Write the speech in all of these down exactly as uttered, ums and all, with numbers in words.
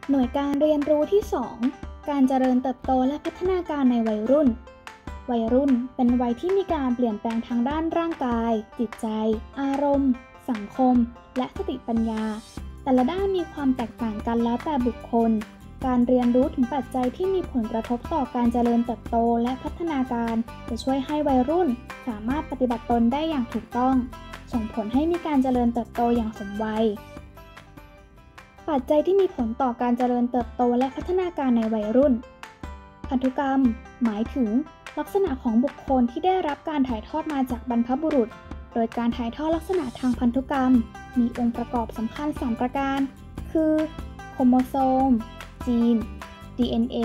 หน่วยการเรียนรู้ที่ สอง การเจริญเติบโตและพัฒนาการในวัยรุ่น วัยรุ่นเป็นวัยที่มีการเปลี่ยนแปลงทางด้านร่างกาย จิตใจ อารมณ์ สังคม และสติปัญญา แต่ละด้านมีความแตกต่างกันแล้วแต่บุคคล การเรียนรู้ถึงปัจจัยที่มีผลกระทบต่อการเจริญเติบโตและพัฒนาการจะช่วยให้วัยรุ่นสามารถปฏิบัติตนได้อย่างถูกต้อง ส่งผลให้มีการเจริญเติบโตอย่างสมวัย ปัจจัยที่มีผลต่อการเจริญเติบโตและพัฒนาการในวัยรุ่น พันธุกรรม หมายถึงลักษณะของบุคคลที่ได้รับการถ่ายทอดมาจากบรรพบุรุษ โดยการถ่ายทอดลักษณะทางพันธุกรรมมีองค์ประกอบสำคัญสามประการ คือ โครโมโซม จีน ดี เอ็น เอ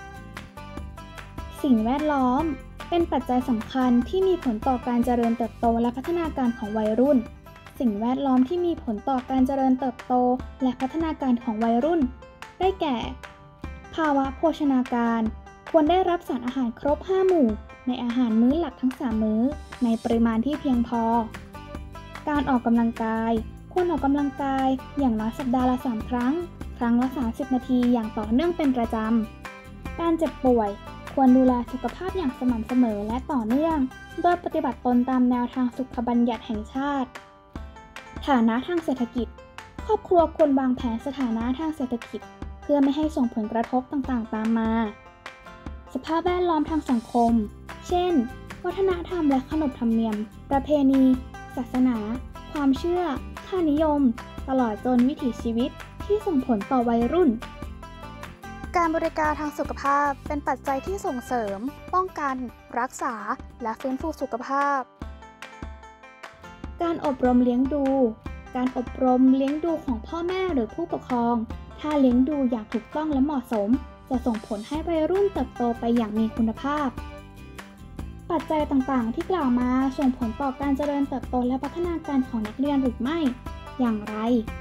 สิ่งแวดล้อม เป็นปัจจัยสำคัญที่มีผลต่อการเจริญเติบโตและพัฒนาการของวัยรุ่น สิ่งแวดล้อมที่มีผลต่อการเจริญเติบโตและพัฒนาการของวัยรุ่น ได้แก่ ภาวะโภชนาการ ควรได้รับสารอาหารครบ ห้า หมู่ในอาหารมื้อหลักทั้ง สาม มื้อในปริมาณที่เพียงพอ การออกกำลังกาย ควรออกกำลังกายอย่างน้อยสัปดาห์ละ สาม ครั้ง ครั้งละ สามสิบ นาทีอย่างต่อเนื่องเป็นประจำ การเจ็บป่วย ควรดูแลสุขภาพอย่างสม่ำเสมอและต่อเนื่อง โดยปฏิบัติตนตามแนวทางสุขบัญญัติแห่งชาติ ฐานะทางเศรษฐกิจ ครอบครัวควรวางแผนสถานะทางเศรษฐกิจเพื่อไม่ให้ส่งผลกระทบต่างๆตามมา สภาพแวดล้อมทางสังคม เช่น วัฒนธรรมและขนบธรรมเนียม ประเพณี ศาสนา ความเชื่อ ค่านิยม ตลอดจนวิถีชีวิตที่ส่งผลต่อวัยรุ่นการบริการทางสุขภาพเป็นปัจจัยที่ส่งเสริม ป้องกัน รักษา และฟื้นฟูสุขภาพการอบรมเลี้ยงดู การอบรมเลี้ยงดูของพ่อแม่หรือผู้ปกครอง ถ้าเลี้ยงดูอย่างถูกต้องและเหมาะสม จะส่งผลให้วัยรุ่นเติบโตไปอย่างมีคุณภาพ ปัจจัยต่างๆที่กล่าวมาส่งผลต่อการเจริญเติบโตและพัฒนาการของนักเรียนหรือไม่ อย่างไร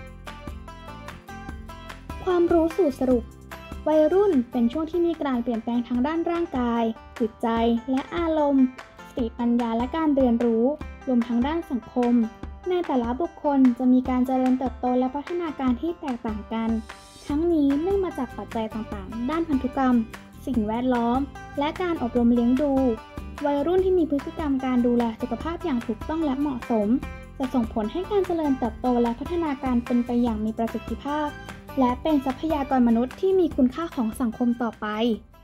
ความรู้สูตรสรุป วัยรุ่นเป็นช่วงที่มีการเปลี่ยนแปลงทางด้านร่างกาย จิตใจ และอารมณ์ สติปัญญาและการเรียนรู้ รวมทั้งด้านสังคม ในแต่ละบุคคลจะมีการเจริญเติบโตและพัฒนาการที่แตกต่างกัน ทั้งนี้เนื่องมาจากปัจจัยต่างๆ ด้านพันธุกรรม สิ่งแวดล้อม และการอบรมเลี้ยงดู วัยรุ่นที่มีพฤติกรรมการดูแลสุขภาพอย่างถูกต้องและเหมาะสม จะส่งผลให้การเจริญเติบโตและพัฒนาการเป็นไปอย่างมีประสิทธิภาพ และเป็นทรัพยากรมนุษย์ที่มีคุณค่าของสังคมต่อไป